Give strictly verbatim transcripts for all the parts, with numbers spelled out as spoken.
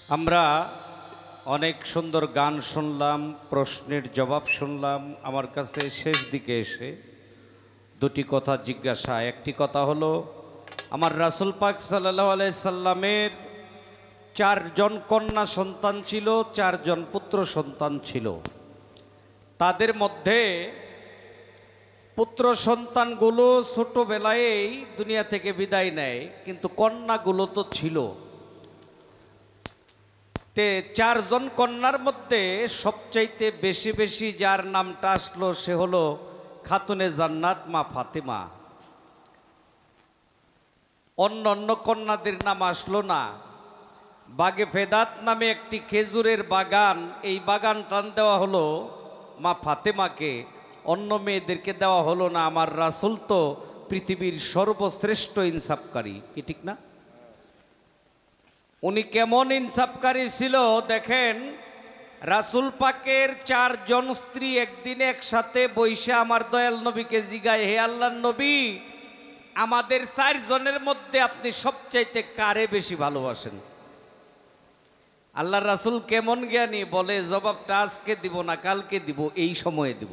আমরা অনেক সুন্দর গান শুনলাম, প্রশ্নের জবাব শুনলাম। আমার কাছে শেষ দিকে এসে দুটি কথা জিজ্ঞাসা। একটি কথা হলো, আমার রাসূল পাক সাল্লাল্লাহু আলাইহি সাল্লামের চারজন কন্যা সন্তান ছিল, চারজন পুত্র সন্তান ছিল। তাদের মধ্যে পুত্র সন্তানগুলো ছোটবেলায় দুনিয়া থেকে বিদায় নেয়, কিন্তু কন্যাগুলো তো ছিল। তে চারজন কন্যার মধ্যে সবচাইতে বেশি বেশি যার নামটা আসলো সে হলো খাতুনে জান্নাত মা ফাতেমা। অন্য অন্য কন্যাদের নাম আসলো না। বাগে ফেদাত নামে একটি খেজুরের বাগান, এই বাগান টান দেওয়া হলো মা ফাতেমাকে, অন্য মেয়েদেরকে দেওয়া হলো না। আমার রাসূল তো পৃথিবীর সর্বশ্রেষ্ঠ ইনসাফকারী, কি ঠিক না? উনি কেমন ইনসাফকারী ছিল দেখেন। রাসূল পাকের চারজন স্ত্রী একদিন একসাথে বৈশা আমার দয়াল নবীকে জিগায়, হে আল্লাহর নবী, আমাদের চারজনের মধ্যে আপনি সবচাইতে কারে বেশি ভালোবাসেন? আল্লাহর রাসূল কেমন জ্ঞানী, বলে জবাবটা আজকে দিব না, কালকে দিব, এই সময়ে দিব।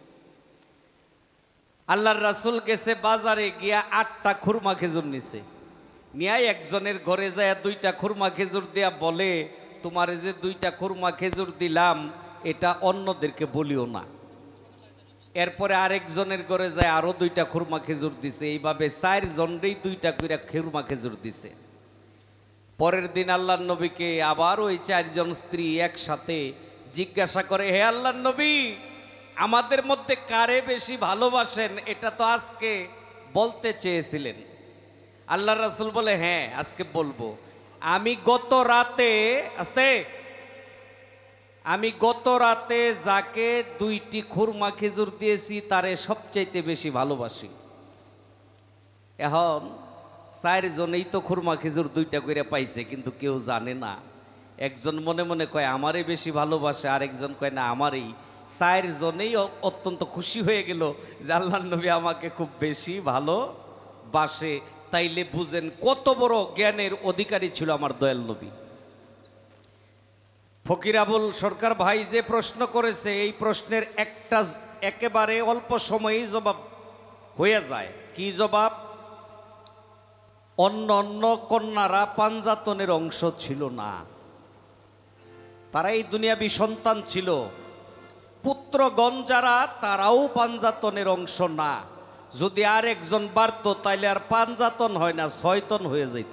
আল্লাহর রাসূল গেছে বাজারে, গিয়া আটটা খুরমা খেজুর নিছে, নিয়ে একজনের ঘরে যায় দুইটা খুরমা খেজুর দেয়া বলে, তোমার যে দুইটা খুরমা খেজুর দিলাম এটা অন্যদেরকে বলিও না। এরপরে আরেকজনের ঘরে যায় আরো দুইটা খুরমা খেজুর দিছে, এইভাবে চার জনেরই দুইটা করে খুরমা খেজুর দিছে। পরের দিন আল্লাহর নবীকে আবার ওই চারজন স্ত্রী একসাথে জিজ্ঞাসা করে, হে আল্লাহর নবী, আমাদের মধ্যে কারে বেশি ভালোবাসেন? এটা তো আজকে বলতে চেয়েছিলেন। আল্লাহর রাসূল বলে, হ্যাঁ আজকে বলবো। আমি গত রাতে আস্তে আমি গত রাতে যাকে দুইটি খুরমা খেজুর দিয়েছি তারে সবচাইতে বেশি ভালোবাসি। এখন চারজনেই তো খুরমা খেজুর দুইটা করে পাইছে, কিন্তু কেউ জানে না। একজন মনে মনে কয় আমারই বেশি ভালোবাসে, আরেকজন কয় না আমারই। চারজনেই অত্যন্ত খুশি হয়ে গেল যে আল্লাহর নবী আমাকে খুব বেশি ভালোবাসে। তাইলে বুঝেন কত বড় জ্ঞানের অধিকারী ছিল আমার দয়াল নবী। ফকির আবুল সরকার ভাই যে প্রশ্ন করেছে, এই প্রশ্নের একটা একেবারে অল্প সময়েই জবাব হয়ে যায়। কি জবাব? অন্য অন্য কন্যারা পাঞ্জাতনের অংশ ছিল না, তারা এই দুনিয়াবী সন্তান ছিল। পুত্রগণ যারা, তারাও পাঞ্জাতনের অংশ না। যদি আর একজন বাড়ত তাইলে আর পাঞ্জাতন হয় না, ছয়তন হয়ে যেত।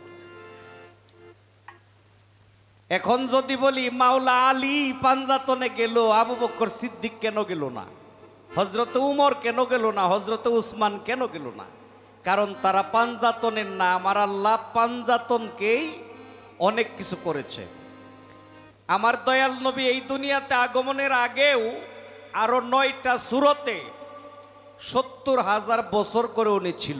এখন যদি বলি মাওলা আলী পাঞ্জাতনে গেল, আবু বকর সিদ্দিক কেন গেল না? হযরত উমর কেন গেল না? হযরত উসমান কেন গেল না? কারণ তারা পাঞ্জাতনের না। আমার আল্লাহ পাঞ্জাতনকেই অনেক কিছু করেছে। আমার দয়াল নবী এই দুনিয়াতে আগমনের আগেও আরো নয়টা সূরতে সত্তর হাজার বছর করে উনি ছিল।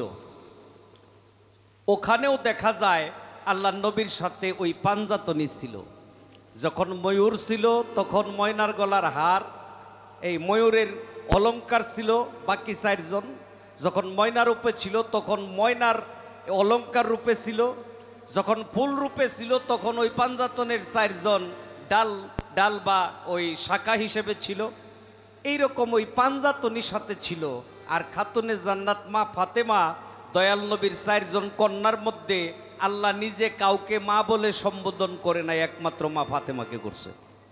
ওখানেও দেখা যায় আল্লাহ নবীর সাথে ওই পাঞ্জাতনি ছিল। যখন ময়ূর ছিল তখন ময়নার গলার হার, এই ময়ূরের অলংকার ছিল বাকি চারজন। যখন ময়না রূপে ছিল তখন ময়নার অলংকার রূপে ছিল। যখন ফুল রূপে ছিল তখন ওই পাঞ্জাতনের চারজন ডাল ডাল বা ওই শাখা হিসেবে ছিল। এইরকম ওই পাঞ্জাতনির সাথে ছিল। আর খাতুনে জান্নাত মা ফাতেমা, দয়াল নবীর চারজন কন্যার মধ্যে আল্লাহ নিজে কাউকে মা বলে সম্বোধন করে নাই, একমাত্র মা ফাতেমাকে করছে।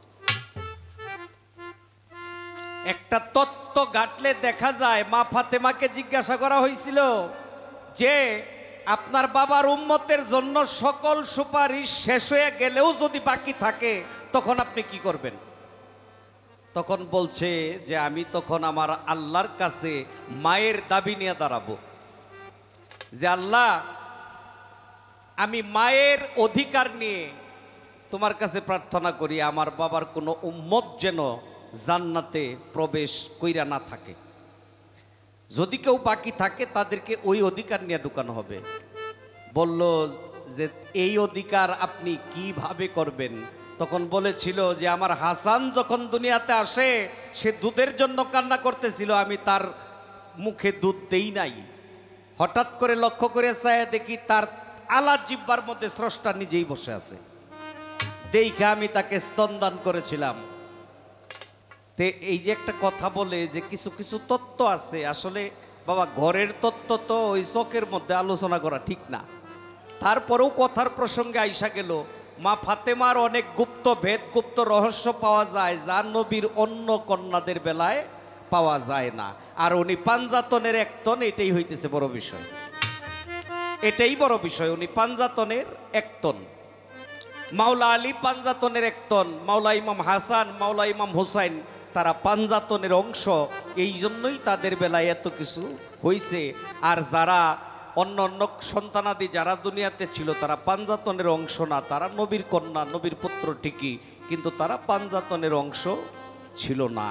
একটা তত্ত্ব ঘাটলে দেখা যায়, মা ফাতেমাকে জিজ্ঞাসা করা হয়েছিল যে আপনার বাবার উম্মতের জন্য সকল সুপারিশ শেষ হয়ে গেলেও যদি বাকি থাকে তখন আপনি কি করবেন? তখন বলছে যে আমি তখন আমার আল্লাহর কাছে মায়ের দাবি নিয়ে দাঁড়াবো, যে আল্লাহ, আমি মায়ের অধিকার নিয়ে তোমার কাছে প্রার্থনা করি, আমার বাবার কোনো উম্মত যেন জান্নাতে প্রবেশ কইরা না থাকে। যদি কেউ বাকি থাকে তাদেরকে ওই অধিকার নিয়ে ঢুকানো হবে। বলল যে এই অধিকার আপনি কিভাবে করবেন? তখন বলেছিল যে আমার হাসান যখন দুনিয়াতে আসে সে দুধের জন্য কান্না করতেছিল, আমি তার মুখে দুধ দেই নাই। হঠাৎ করে লক্ষ্য করে চায় দেখি তার আলা জিব্বার মধ্যে স্রষ্টা নিজেই বসে আছে। দেখে আমি তাকে স্তনদান করেছিলাম। তে এই যে একটা কথা বলে যে কিছু কিছু তত্ত্ব আছে, আসলে বাবা ঘরের তত্ত্ব তো ওই চকের মধ্যে আলোচনা করা ঠিক না। তারপরেও কথার প্রসঙ্গে আইসা গেল, মা ফাতেমার অনেক গুপ্ত ভেদ, গুপ্ত রহস্য পাওয়া যায় যা নবীর অন্য কন্যাদের বেলায় পাওয়া যায় না। আর উনি পাঞ্জাতনের একতন, এটাই হইতেছে বড় বিষয়, এটাই বড় বিষয়। উনি পাঞ্জাতনের একতন, মাওলা আলী পাঞ্জাতনের একতন, মাওলা ইমাম হাসান, মাওলা ইমাম হুসাইন তারা পাঞ্জাতনের অংশ। এই জন্যই তাদের বেলায় এত কিছু হইছে। আর যারা অন্য অন্য সন্তানাদি যারা দুনিয়াতে ছিল তারা পাঞ্জাতনের অংশ না, তারা নবীর কন্যা, নবীর পুত্র ঠিকই, কিন্তু তারা পাঞ্জাতনের অংশ ছিল না।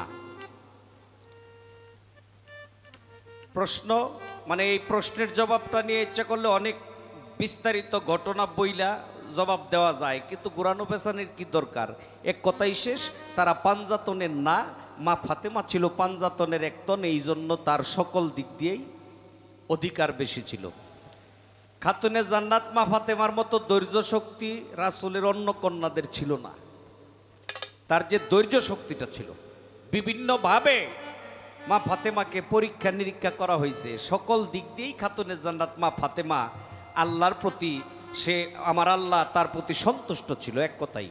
প্রশ্ন মানে এই প্রশ্নের জবাবটা নিয়ে ইচ্ছা করলে অনেক বিস্তারিত ঘটনা বইলা জবাব দেওয়া যায়, কিন্তু ঘুরানো পেছানোর কি দরকার? এক কথাই শেষ, তারা পাঞ্জাতনের না, মা ফাতেমা ছিল পাঞ্জাতনের একতন, এই জন্য তার সকল দিক দিয়েই অধিকার বেশি ছিল। খাতুনে জান্নাত মা ফাতেমার মতো ধৈর্য শক্তি রাসূলের অন্য কন্যাদের ছিল না। তার যে ধৈর্য শক্তিটা ছিল, বিভিন্নভাবে মা ফাতেমাকে পরীক্ষা নিরীক্ষা করা হয়েছে, সকল দিক দিয়েই খাতুনে জান্নাত মা ফাতেমা আল্লাহর প্রতি, সে আমার আল্লাহ তার প্রতি সন্তুষ্ট ছিল। এক কথাই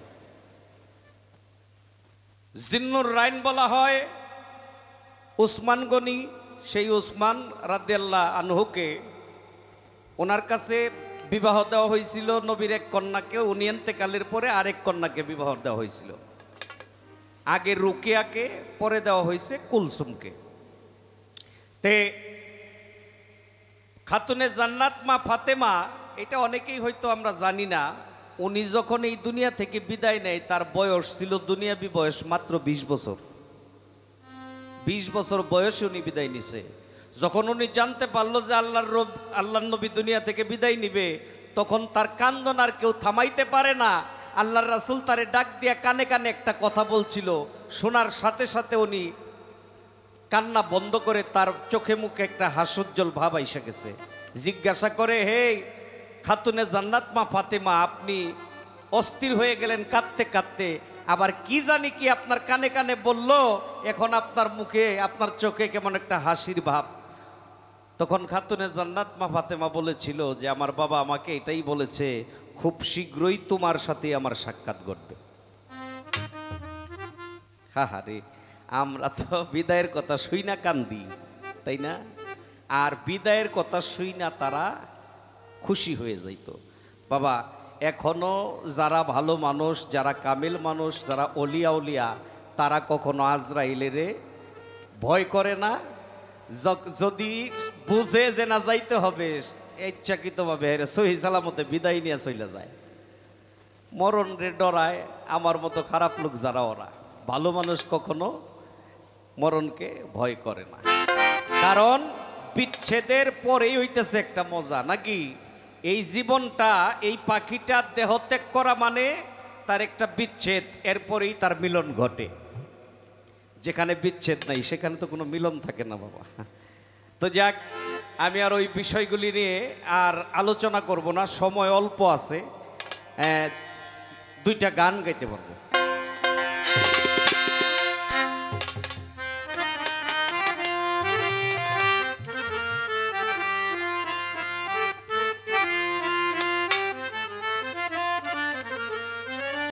জিন্নুর রাইন বলা হয় উসমান গনি, সেই উসমান রাদিয়াল্লাহু আনহুকে ওনার কাছে বিবাহ দেওয়া হয়েছিল নবীর এক কন্যাকে, উনি ইন্তেকালের পরে আরেক কন্যাকে বিবাহ দেওয়া হয়েছিল। আগে রুকিয়াকে, পরে দেওয়া হয়েছে কুলসুমকে। তে খাতুনে জান্নাত মা ফাতেমা, এটা অনেকেই হয়তো আমরা জানি না, উনি যখন এই দুনিয়া থেকে বিদায় নেয় তার বয়স ছিল দুনিয়াবি বয়স মাত্র বিশ বছর। বিশ বছর বয়সে উনি বিদায় নিছে। যখন উনি জানতে পারলো যে আল্লাহর রব আল্লাহর নবী দুনিয়া থেকে বিদায় নিবে, তখন তার কান্দন আর কেউ থামাইতে পারে না। আল্লাহর রাসূল তারে ডাক দিয়া কানে কানে একটা কথা বলছিল, শোনার সাথে সাথে উনি কান্না বন্ধ করে তার চোখে মুখে একটা হাস্যোজ্জ্বল ভাব আইসা গেছে। জিজ্ঞাসা করে, হে খাতুনে জান্নাত মা ফাতেমা, আপনি অস্থির হয়ে গেলেন কাঁদতে কাঁদতে, আবার কি জানি কি আপনার কানে কানে বলল, এখন আপনার মুখে আপনার চোখে কেমন একটা হাসির ভাব। তখন খাতুনে জান্নাত মা ফাতেমা বলেছিল যে আমার বাবা আমাকে এটাই বলেছে, খুব শীঘ্রই তোমার সাথে আমার সাক্ষাৎ ঘটবে। হা হা রে, আমরা তো বিদায়ের কথা শুই না কান্দি, তাই না? আর বিদায়ের কথা শুই না তারা খুশি হয়ে যাইত। বাবা এখনো যারা ভালো মানুষ, যারা কামিল মানুষ, যারা অলিয়া উলিয়া, তারা কখনো আজরাইলের ভয় করে না। যদি বুঝে যে না যাইতে হবে, ইচ্ছাকৃতভাবে সহি সালামতে বিদায় নিয়ে চলে যায়। মরণ রে ডরায় আমার মতো খারাপ লোক যারা, ওরা ভালো মানুষ কখনো মরণকে ভয় করে না। কারণ বিচ্ছেদের পরেই হইতেছে একটা মজা, নাকি? এই জীবনটা, এই পাখিটা দেহ ত্যাগ করা মানে তার একটা বিচ্ছেদ, এরপরেই তার মিলন ঘটে। যেখানে বিচ্ছেদ নাই সেখানে তো কোনো মিলন থাকে না বাবা। তো যাক, আমি আর ওই বিষয়গুলি নিয়ে আর আলোচনা করব না, সময় অল্প আছে। দুইটা গান গাইতে পারবো।